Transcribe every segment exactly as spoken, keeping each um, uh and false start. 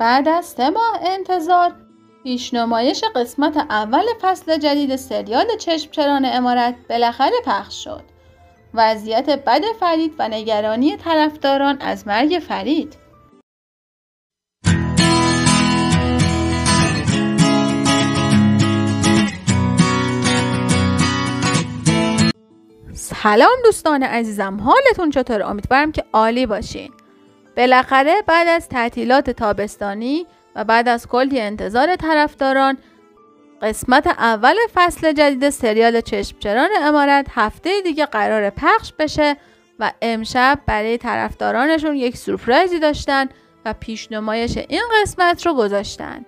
بعد از سه ماه انتظار پیشنمایش قسمت اول فصل جدید سریال چشمچران امارت بالاخره پخش شد. وضعیت بد فرید و نگرانی طرفداران از مرگ فرید. سلام دوستان عزیزم، حالتون چطور؟ امیدوارم که عالی باشین. بالاخره بعد از تعطیلات تابستانی و بعد از کلی انتظار طرفداران قسمت اول فصل جدید سریال چشمچران امارت هفته دیگه قرار پخش بشه و امشب برای طرفدارانشون یک سورپرایزی داشتن و پیشنمایش این قسمت رو گذاشتن.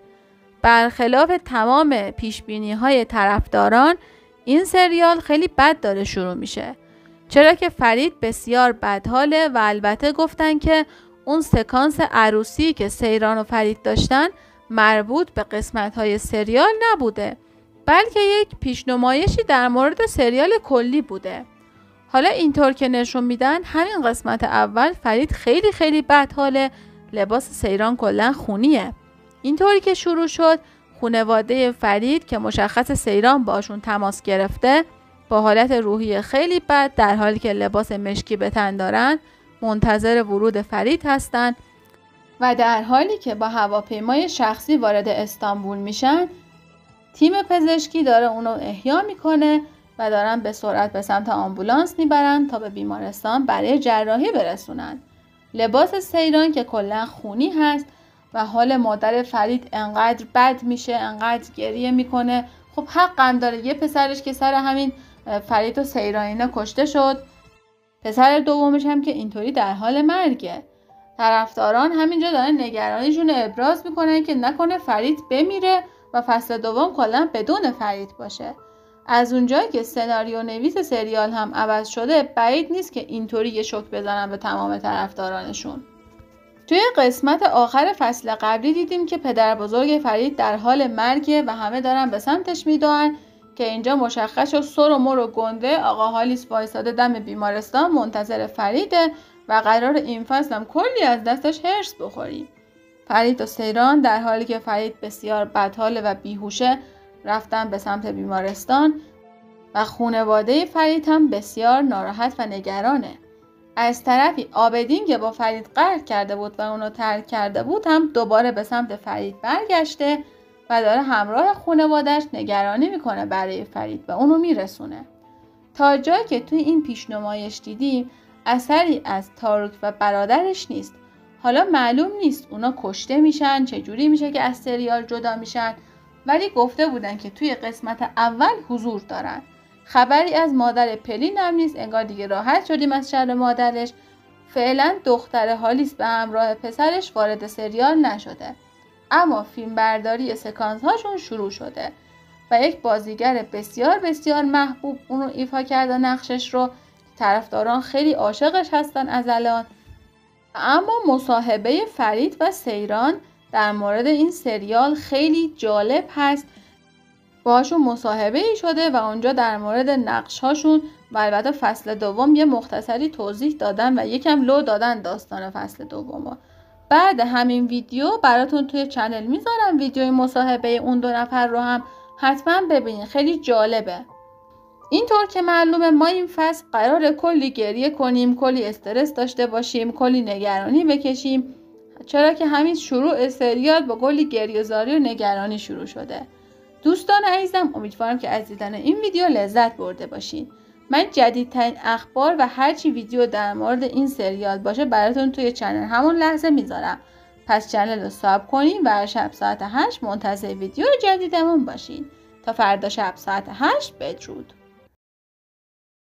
برخلاف تمام پیشبینی‌های طرفداران این سریال خیلی بد داره شروع میشه، چرا که فرید بسیار بدحاله و البته گفتن که اون سکانس عروسی که سیران و فرید داشتن مربوط به قسمت‌های سریال نبوده، بلکه یک پیشنمایشی در مورد سریال کلی بوده. حالا اینطور که نشون میدن همین قسمت اول فرید خیلی خیلی بدحاله، لباس سیران کلا خونیه. اینطوری که شروع شد خانواده فرید که مشخص سیران باشون تماس گرفته با حالت روحی خیلی بد در حالی که لباس مشکی به تن دارن منتظر ورود فرید هستن و در حالی که با هواپیمای شخصی وارد استانبول میشن تیم پزشکی داره اونو احیا میکنه و دارن به سرعت به سمت آمبولانس میبرن تا به بیمارستان برای جراحی برسونن. لباس سیران که کلا خونی هست و حال مادر فرید انقدر بد میشه، انقدر گریه میکنه. خب حقم داره، یه پسرش که سر همین فرید و سیرانینا کشته شد، پسر دومش هم که اینطوری در حال مرگه. طرفداران همینجا دارن نگرانیشون رو ابراز میکنن که نکنه فرید بمیره و فصل دوم کلا بدون فرید باشه. از اونجایی که سناریو نویس سریال هم عوض شده بعید نیست که اینطوری یه شوک بزنن به تمام طرفدارانشون. توی قسمت آخر فصل قبلی دیدیم که پدر بزرگ فرید در حال مرگه و همه دارن به سمتش میدوئن که اینجا مشخص شد سر و مر و گنده آقا هالیس وایساده دم بیمارستان منتظر فریده و قرار این فصل هم کلی از دستش هرس بخوریم. فرید و سیران در حالی که فرید بسیار بدحاله و بیهوشه رفتن به سمت بیمارستان و خانواده فرید هم بسیار ناراحت و نگرانه. از طرفی عابدین که با فرید قهر کرده بود و اونو ترک کرده بود هم دوباره به سمت فرید برگشته و داره همراه خانواده‌اش نگرانی میکنه برای فرید و اونو میرسونه. تا جایی که توی این پیشنمایش دیدیم اثری از تاروک و برادرش نیست. حالا معلوم نیست اونا کشته میشن، چجوری میشه که از سریال جدا میشن، ولی گفته بودن که توی قسمت اول حضور دارن. خبری از مادر پلین هم نیست، انگار دیگه راحت شدیم از شر مادرش. فعلا دختر هالیس به همراه پسرش وارد سریال نشده، اما فیلم برداری سکانس هاشون شروع شده و یک بازیگر بسیار بسیار محبوب اونو ایفا کرده نقشش رو. طرفداران خیلی عاشقش هستن از الان. اما مصاحبه فرید و سیران در مورد این سریال خیلی جالب هست. باهاشون مصاحبه ای شده و اونجا در مورد نقش هاشون و البته فصل دوم یه مختصری توضیح دادن و یکم لو دادن داستان فصل دومو. بعد همین ویدیو براتون توی چنل میذارم ویدیوی مصاحبه اون دو نفر رو هم حتما ببینید، خیلی جالبه. اینطور که معلومه ما این فصل قراره کلی گریه کنیم، کلی استرس داشته باشیم، کلی نگرانی بکشیم، چرا که همین شروع سریال با کلی گریه‌زاری و نگرانی شروع شده. دوستان عزیزم امیدوارم که از دیدن این ویدیو لذت برده باشین. من جدیدترین اخبار و هرچی ویدیو در مورد این سریال باشه براتون توی چنل همون لحظه میذارم. پس چنل رو ساب کنین و هر شب ساعت هشت منتظر ویدیو جدیدمون باشین. تا فردا شب ساعت هشت، بدرود.